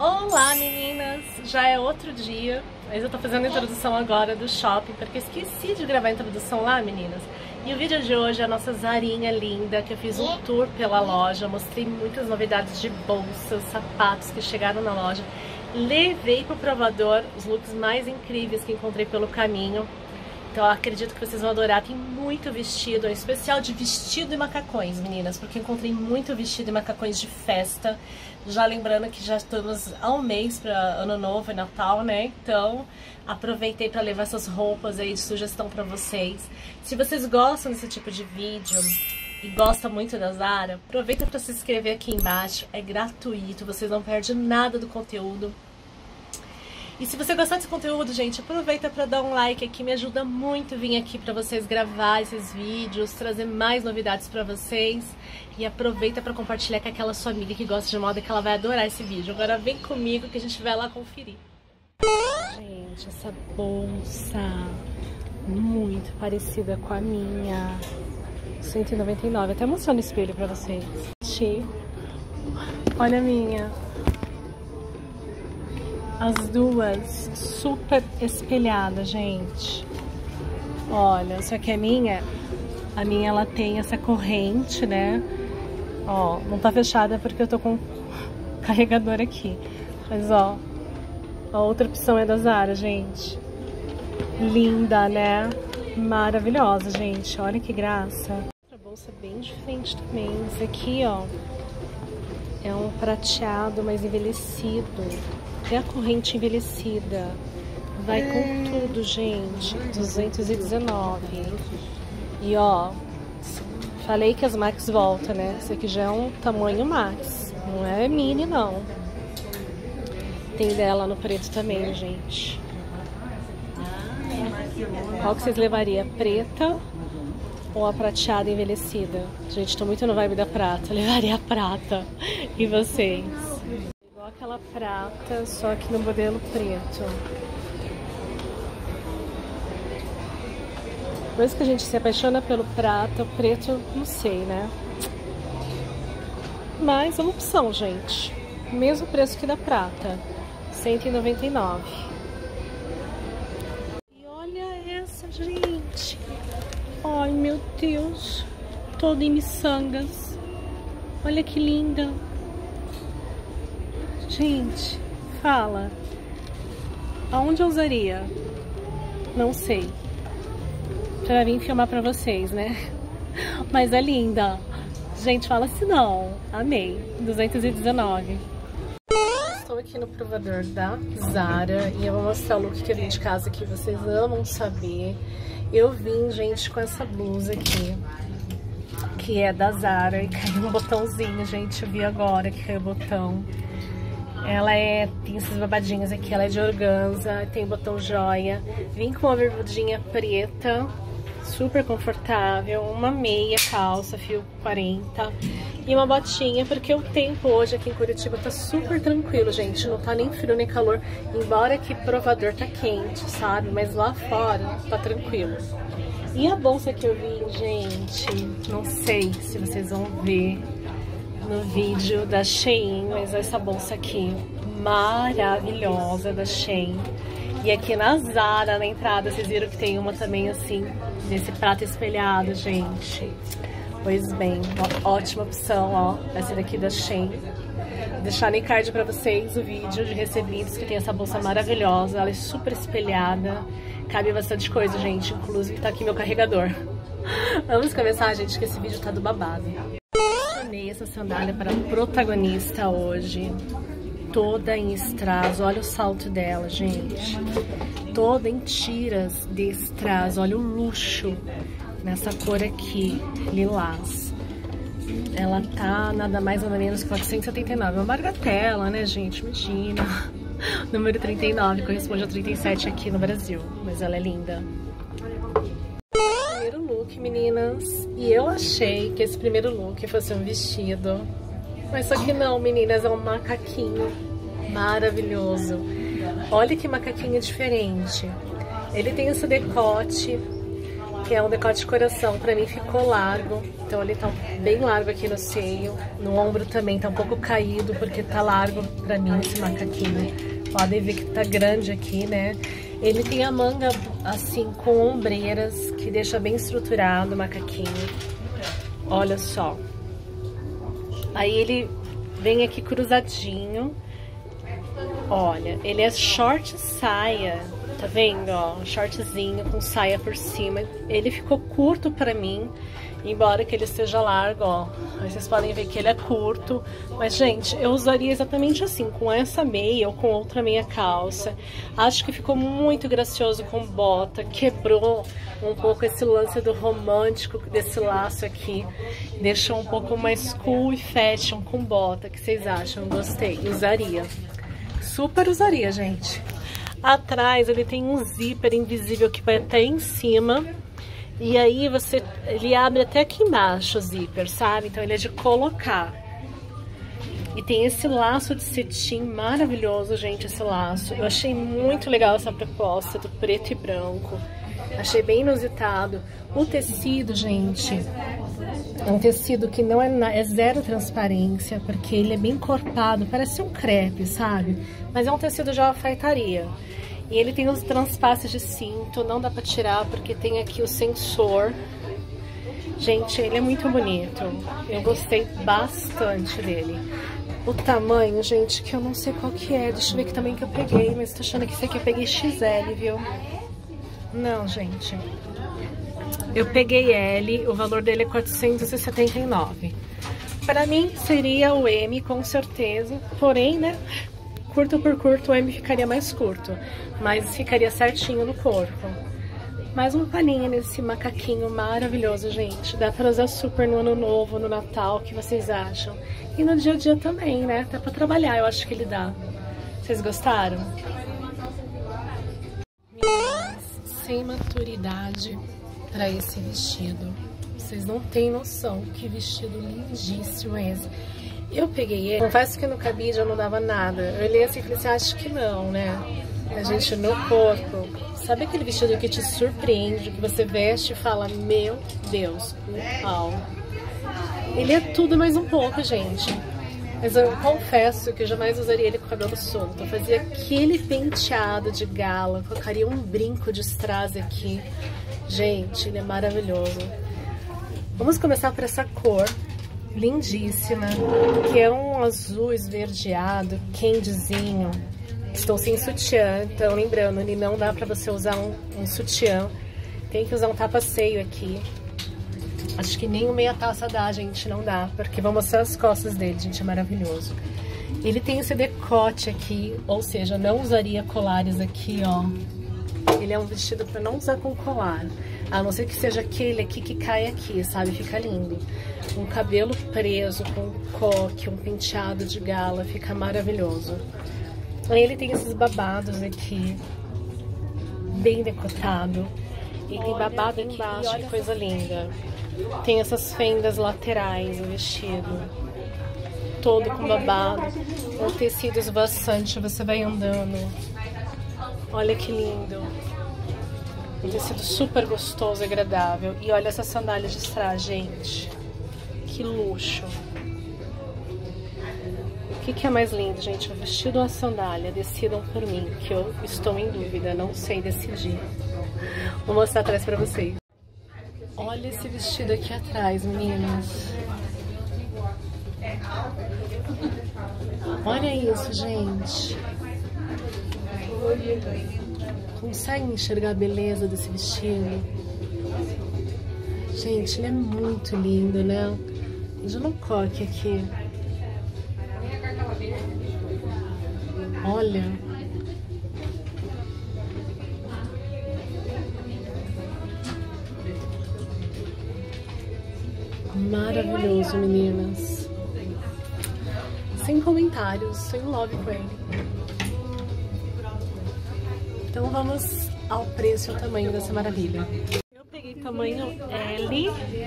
Olá meninas, já é outro dia, mas eu tô fazendo a introdução agora do shopping porque esqueci de gravar a introdução lá, meninas. E o vídeo de hoje é a nossa Zarinha linda, que eu fiz um tour pela loja, mostrei muitas novidades de bolsas, sapatos que chegaram na loja. Levei pro provador os looks mais incríveis que encontrei pelo caminho. Então eu acredito que vocês vão adorar. Tem muito vestido, é especial de vestido e macacões, meninas, porque eu encontrei muito vestido e macacões de festa. Já lembrando que já estamos há um mês para Ano Novo e Natal, né? Então aproveitei para levar essas roupas aí de sugestão para vocês. Se vocês gostam desse tipo de vídeo e gostam muito da Zara, aproveita para se inscrever aqui embaixo. É gratuito, vocês não perdem nada do conteúdo. E se você gostar desse conteúdo, gente, aproveita para dar um like aqui, me ajuda muito vir aqui para vocês gravar esses vídeos, trazer mais novidades para vocês. E aproveita para compartilhar com aquela sua amiga que gosta de moda, que ela vai adorar esse vídeo. Agora vem comigo que a gente vai lá conferir. Gente, essa bolsa muito parecida com a minha, 199, até mostrando o espelho para vocês. Olha a minha. As duas super espelhadas, gente. Olha, só que a minha ela tem essa corrente, né? Ó, não tá fechada porque eu tô com carregador aqui. Mas ó, a outra opção é da Zara, gente. Linda, né? Maravilhosa, gente. Olha que graça. Outra bolsa bem diferente também. Esse aqui, ó, é um prateado mais envelhecido. É a corrente envelhecida. Vai com tudo, gente. 219. E ó, falei que as Max voltam, né? Esse aqui já é um tamanho Max. Não é mini, não. Tem dela no preto também, gente. Qual que vocês levariam? Preta ou a prateada envelhecida? Gente, tô muito no vibe da prata. Levaria a prata. E vocês? Igual aquela prata, só que no modelo preto. Depois que a gente se apaixona pelo prata, o preto, não sei, né? Mas é uma opção, gente. Mesmo preço que da prata. 199. E olha essa, gente. Ai, meu Deus. Toda em miçangas. Olha que linda. Gente, fala. Aonde eu usaria? Não sei. Pra vir filmar pra vocês, né? Mas é linda. Gente, fala assim não. Amei. 219. Estou aqui no provador da Zara e eu vou mostrar o look que eu vim de casa que vocês amam saber. Eu vim, gente, com essa blusa aqui, que é da Zara, e caiu um botãozinho, gente. Eu vi agora que caiu o botão. Ela tem esses babadinhos aqui, ela é de organza, tem botão joia. Vim com uma bermudinha preta, super confortável, uma meia calça, fio 40 e uma botinha, porque o tempo hoje aqui em Curitiba tá super tranquilo, gente. Não tá nem frio nem calor, embora aqui provador tá quente, sabe? Mas lá fora tá tranquilo. E a bolsa que eu vim, gente, não sei se vocês vão ver no vídeo da Shein, mas essa bolsa aqui, maravilhosa, da Shein. E aqui na Zara, na entrada, vocês viram que tem uma também assim, desse prato espelhado, gente. Pois bem, uma ótima opção, ó, essa daqui da Shein. Vou deixar no card pra vocês o vídeo de recebidos, que tem essa bolsa maravilhosa, ela é super espelhada, cabe bastante coisa, gente, inclusive tá aqui meu carregador. Vamos começar, gente, que esse vídeo tá do babado. Amei essa sandália para protagonista hoje, toda em strass. Olha o salto dela, gente, toda em tiras de strass. Olha o luxo nessa cor aqui, lilás. Ela tá nada mais nada menos que 479, uma bagatela, né, gente? Imagina. Número 39 corresponde ao 37 aqui no Brasil, mas ela é linda. Primeiro look, meninas, e eu achei que esse primeiro look fosse um vestido, mas só que não, meninas, é um macaquinho maravilhoso. Olha que macaquinho diferente. Ele tem esse decote que é um decote de coração. Pra mim ficou largo, então ele tá bem largo aqui no seio. No ombro também tá um pouco caído, porque tá largo pra mim esse macaquinho. Podem ver que tá grande aqui, né? Ele tem a manga assim com ombreiras, que deixa bem estruturado o macaquinho. Olha só. Aí ele vem aqui cruzadinho. Olha, ele é short saia. Tá vendo, ó? Um shortzinho com saia por cima. Ele ficou curto pra mim, embora que ele esteja largo, ó. Aí vocês podem ver que ele é curto. Mas, gente, eu usaria exatamente assim, com essa meia ou com outra meia calça. Acho que ficou muito gracioso com bota. Quebrou um pouco esse lance do romântico desse laço aqui. Deixou um pouco mais cool e fashion com bota. O que vocês acham? Gostei. Usaria. Super usaria, gente. Atrás ele tem um zíper invisível que vai até em cima. E aí ele abre até aqui embaixo o zíper, sabe? Então ele é de colocar. E tem esse laço de cetim maravilhoso, gente, esse laço. Eu achei muito legal essa proposta do preto e branco. Achei bem inusitado. O tecido, gente, é um tecido que não é zero transparência, porque ele é bem encorpado, parece um crepe, sabe? Mas é um tecido de alfaiataria. E ele tem os transpasses de cinto, não dá pra tirar porque tem aqui o sensor. Gente, ele é muito bonito. Eu gostei bastante dele. O tamanho, gente, que eu não sei qual que é. Deixa eu ver que tamanho que eu peguei, mas tô achando que esse aqui eu peguei XL, viu? Não, gente. Eu peguei L, o valor dele é 479. Pra mim seria o M, com certeza. Porém, né, curto por curto, o M ficaria mais curto. Mas ficaria certinho no corpo. Mais uma palhinha nesse macaquinho maravilhoso, gente. Dá pra usar super no ano novo, no Natal, o que vocês acham? E no dia a dia também, né? Dá pra trabalhar, eu acho que ele dá. Vocês gostaram? Sem maturidade pra esse vestido. Vocês não têm noção que vestido lindíssimo é esse. Eu peguei ele, confesso que no cabide eu não dava nada. Eu olhei assim e falei assim, acho que não, né? A gente, no corpo, sabe aquele vestido que te surpreende, que você veste e fala, meu Deus, uau. Ele é tudo mais um pouco, gente. Mas eu confesso que eu jamais usaria ele com o cabelo solto. Eu fazia aquele penteado de gala, colocaria um brinco de strass aqui. Gente, ele é maravilhoso. Vamos começar por essa cor lindíssima, que é um azul esverdeado, candyzinho. Estou sem sutiã, então lembrando, ele não dá pra você usar um sutiã. Tem que usar um tapa-seio aqui. Acho que nem o meia taça dá, gente, não dá. Porque vou mostrar as costas dele, gente, é maravilhoso. Ele tem esse decote aqui, ou seja, não usaria colares aqui, ó. Ele é um vestido pra não usar com colar. A não ser que seja aquele aqui que cai aqui, sabe? Fica lindo. Um cabelo preso, com um coque, um penteado de gala, fica maravilhoso. Aí ele tem esses babados aqui, bem decotado. E tem babado aqui embaixo, que coisa linda. Tem essas fendas laterais no vestido, todo com babado, um tecido esvoaçante, você vai andando. Olha que lindo. Um tecido super gostoso e agradável. E olha essa sandália de strass, gente. Que luxo. O que é mais lindo, gente? O vestido ou a sandália? Decidam por mim, que eu estou em dúvida, não sei decidir. Vou mostrar atrás pra vocês. Olha esse vestido aqui atrás, meninas. Olha isso, gente. Conseguem enxergar a beleza desse vestido? Gente, ele é muito lindo, né? Veja no coque aqui. Olha. Maravilhoso, meninas. Sem comentários, sem love com ele. Então vamos ao preço e ao tamanho dessa maravilha. Eu peguei tamanho L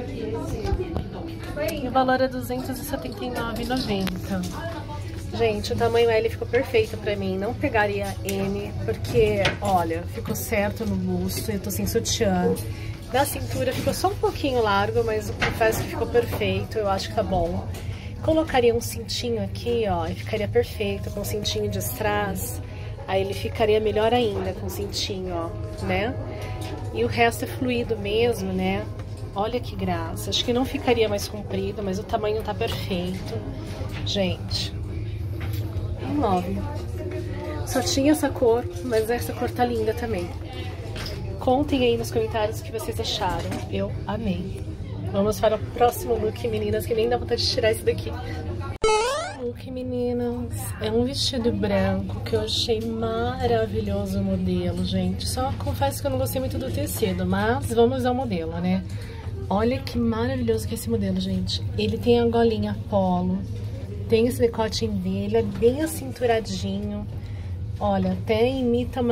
e o valor é R$ 279,90. Gente, o tamanho L ficou perfeito pra mim. Não pegaria M, porque, olha, ficou certo no busto. Eu tô sem sutiã. Na cintura ficou só um pouquinho largo, mas eu confesso que ficou perfeito, eu acho que tá bom. Colocaria um cintinho aqui, ó, e ficaria perfeito com o cintinho de strass. Aí ele ficaria melhor ainda com o cintinho, ó, né? E o resto é fluido mesmo, né? Olha que graça. Acho que não ficaria mais comprido, mas o tamanho tá perfeito. Gente, 9. Só tinha essa cor, mas essa cor tá linda também. Contem aí nos comentários o que vocês acharam. Eu amei. Vamos para o próximo look, meninas, que nem dá vontade de tirar isso daqui. Look, meninas, é um vestido branco que eu achei maravilhoso o modelo, gente. Só confesso que eu não gostei muito do tecido, mas vamos ao modelo, né? Olha que maravilhoso que é esse modelo, gente. Ele tem a golinha polo, tem esse decote em V, ele é bem acinturadinho. Olha, até imita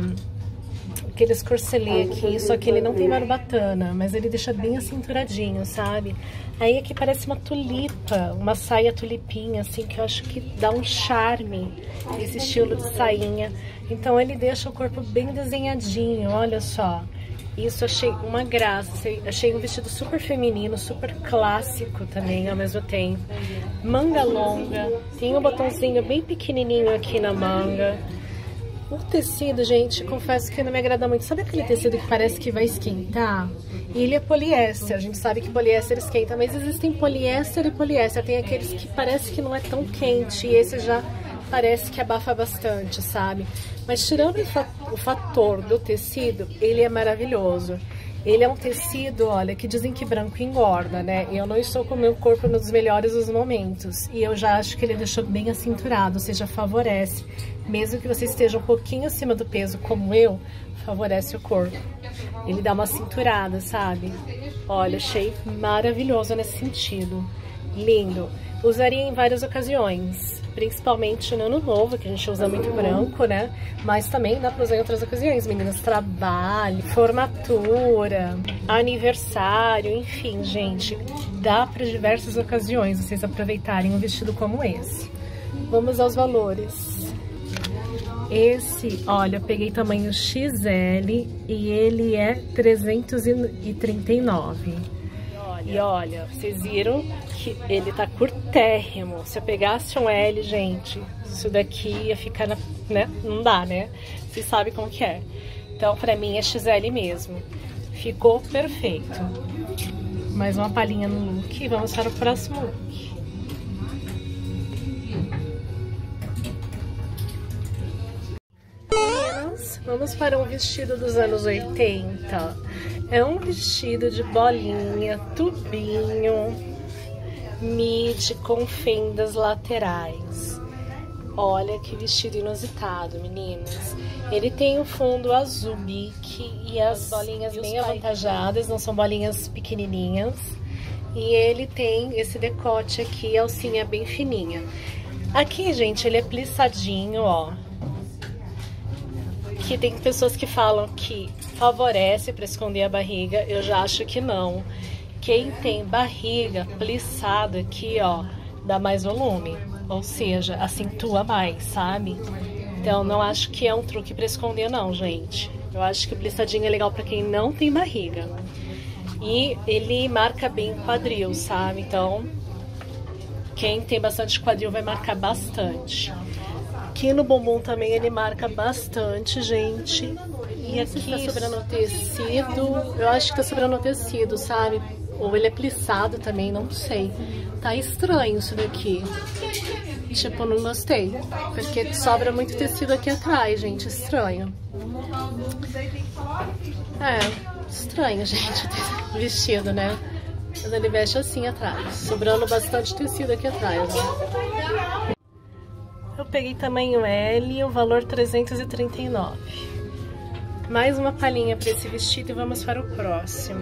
aqueles corselet aqui, só que ele não tem barbatana, mas ele deixa bem acinturadinho, sabe? Aí aqui parece uma tulipa, uma saia tulipinha, assim, que eu acho que dá um charme, esse estilo de sainha. Então ele deixa o corpo bem desenhadinho, olha só. Isso achei uma graça, achei um vestido super feminino, super clássico também ao mesmo tempo. Manga longa, tem um botãozinho bem pequenininho aqui na manga. O tecido, gente, confesso que não me agrada muito. Sabe aquele tecido que parece que vai esquentar? E ele é poliéster, a gente sabe que poliéster esquenta, mas existem poliéster e poliéster. Tem aqueles que parece que não é tão quente e esse já parece que abafa bastante, sabe? Mas tirando o fator do tecido, ele é maravilhoso. Ele é um tecido, olha, que dizem que branco engorda, né? E eu não estou com o meu corpo nos melhores dos momentos. E eu já acho que ele deixou bem acinturado, ou seja, favorece. Mesmo que você esteja um pouquinho acima do peso, como eu, favorece o corpo. Ele dá uma cinturada, sabe? Olha, achei maravilhoso nesse sentido. Lindo. Usaria em várias ocasiões. Principalmente no ano novo, que a gente usa muito branco, né? Mas também dá pra usar em outras ocasiões, meninas. Trabalho, formatura, aniversário, enfim, gente. Dá para diversas ocasiões vocês aproveitarem um vestido como esse. Vamos aos valores. Esse, olha, eu peguei tamanho XL e ele é 339. E olha, vocês viram que ele tá curtérrimo. Se eu pegasse um L, gente, isso daqui ia ficar, né? Não dá, né? Vocês sabem como que é. Então, pra mim, é XL mesmo. Ficou perfeito. Mais uma palhinha no look e vamos para o próximo look. Vamos para um vestido dos anos 80. É um vestido de bolinha, tubinho, midi com fendas laterais. Olha que vestido inusitado, meninas. Ele tem o fundo azul bique e as bolinhas bem avantajadas, não são bolinhas pequenininhas. E ele tem esse decote aqui, a alcinha bem fininha. Aqui, gente, ele é plissadinho, ó. Que tem pessoas que falam que favorece para esconder a barriga, eu já acho que não. Quem tem barriga plissada aqui, ó, dá mais volume, ou seja, acentua mais, sabe? Então não acho que é um truque para esconder não, gente. Eu acho que o plissadinho é legal para quem não tem barriga. E ele marca bem o quadril, sabe? Então quem tem bastante quadril vai marcar bastante. Aqui no bumbum também ele marca bastante, gente. E aqui tá sobrando tecido. Eu acho que tá sobrando tecido, sabe? Ou ele é plissado também, não sei. Tá estranho isso daqui. Tipo, não gostei. Porque sobra muito tecido aqui atrás, gente. Estranho. É, estranho, gente, o vestido, né? Mas ele veste assim atrás. Sobrando bastante tecido aqui atrás, ó. Eu peguei tamanho L, o valor 339. Mais uma palhinha para esse vestido e vamos para o próximo.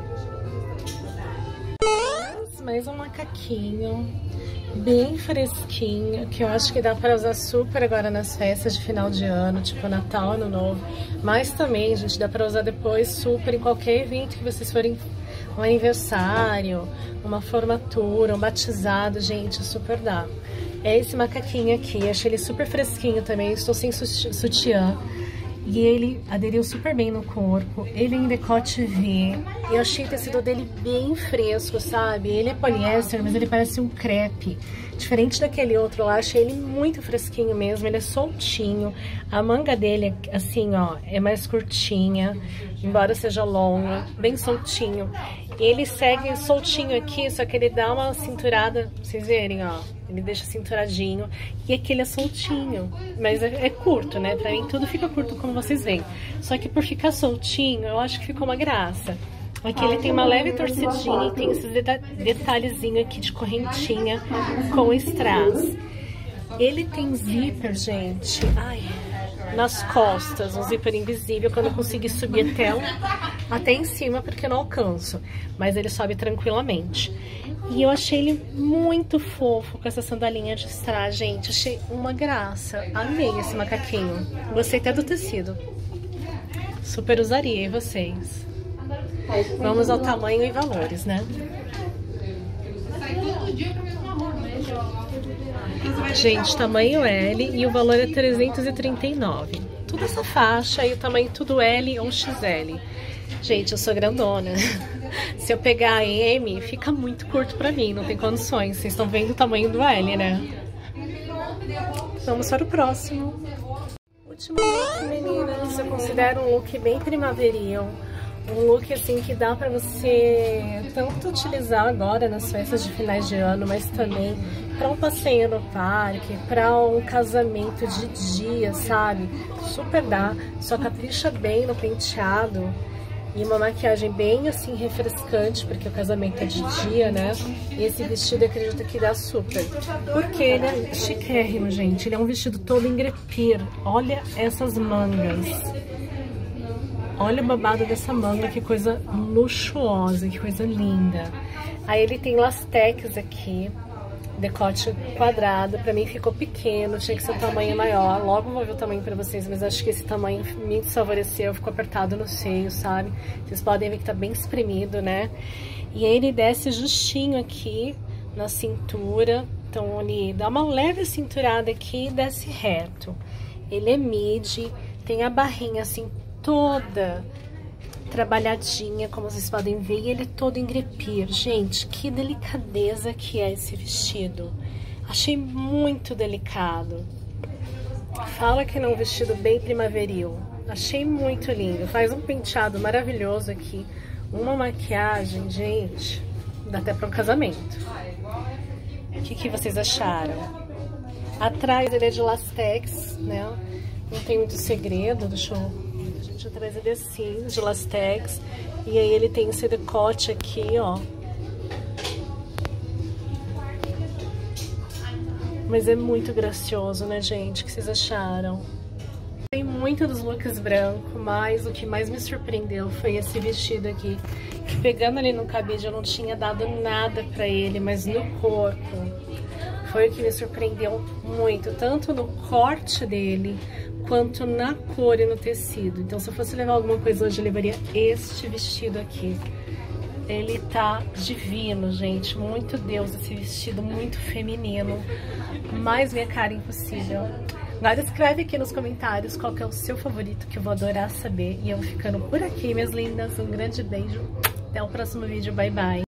Mais um macaquinho, bem fresquinho, que eu acho que dá para usar super agora nas festas de final de ano, tipo Natal, Ano Novo. Mas também, gente, dá para usar depois super em qualquer evento que vocês forem, um aniversário, uma formatura, um batizado, gente, super dá. É esse macaquinho aqui, achei ele super fresquinho também, estou sem sutiã. E ele aderiu super bem no corpo, ele em decote V. Eu achei o tecido dele bem fresco, sabe? Ele é poliéster, mas ele parece um crepe. Diferente daquele outro lá, achei ele muito fresquinho mesmo, ele é soltinho. A manga dele, assim, ó, é mais curtinha, embora seja longa, bem soltinho. Ele segue soltinho aqui, só que ele dá uma cinturada, pra vocês verem, ó. Ele deixa cinturadinho. E aqui ele é soltinho, mas é curto, né? Pra mim tudo fica curto, como vocês veem. Só que por ficar soltinho, eu acho que ficou uma graça. Aqui ele tem uma leve torcidinha e tem esses detalhezinhos aqui de correntinha com strass. Ele tem zíper, gente, ai, nas costas, um zíper invisível, que eu não consegui subir até em cima porque eu não alcanço. Mas ele sobe tranquilamente. E eu achei ele muito fofo com essa sandalinha de strass, gente. Achei uma graça. Amei esse macaquinho. Gostei até do tecido. Super usaria, e vocês? Vamos ao tamanho e valores, né? Gente, tamanho L e o valor é 339. Toda essa faixa e o tamanho tudo L ou XL. Gente, eu sou grandona. Se eu pegar a M, fica muito curto pra mim, não tem condições. Vocês estão vendo o tamanho do L, né? Vamos para o próximo. Último look, meninas. Eu considero um look bem primaveril. Um look assim que dá pra você tanto utilizar agora nas festas de finais de ano, mas também pra um passeio no parque, pra um casamento de dia, sabe? Super dá, só capricha bem no penteado e uma maquiagem bem assim refrescante, porque o casamento é de dia, né? E esse vestido eu acredito que dá super, porque ele é chiquérrimo, gente. Ele é um vestido todo em grepir. Olha essas mangas. Olha o babado dessa manga, que coisa luxuosa, que coisa linda. Aí ele tem lastex aqui, decote quadrado. Pra mim ficou pequeno, tinha que ser um tamanho maior. Logo vou ver o tamanho pra vocês, mas acho que esse tamanho me desfavoreceu, ficou apertado no seio, sabe? Vocês podem ver que tá bem espremido, né? E aí ele desce justinho aqui na cintura. Então ele dá uma leve cinturada aqui e desce reto. Ele é midi, tem a barrinha assim toda trabalhadinha, como vocês podem ver, e ele todo em grepir. Gente, que delicadeza que é esse vestido. Achei muito delicado. Fala que não é um vestido bem primaveril. Achei muito lindo. Faz um penteado maravilhoso aqui. Uma maquiagem, gente, dá até para um casamento. O que vocês acharam? Atrás ele é de lastex, né? Não tem muito segredo, deixa eu... Atrás ele é assim, de lastex. E aí ele tem esse decote aqui, ó. Mas é muito gracioso, né, gente? O que vocês acharam? Tem muito dos looks brancos, mas o que mais me surpreendeu foi esse vestido aqui. Que pegando ali no cabide eu não tinha dado nada pra ele, mas no corpo foi o que me surpreendeu muito. Tanto no corte dele, quanto na cor e no tecido. Então, se eu fosse levar alguma coisa hoje, eu levaria este vestido aqui. Ele tá divino, gente. Muito Deus esse vestido, muito feminino. Mais minha cara impossível. Agora escreve aqui nos comentários qual que é o seu favorito, que eu vou adorar saber. E eu vou ficando por aqui, minhas lindas. Um grande beijo. Até o próximo vídeo. Bye, bye.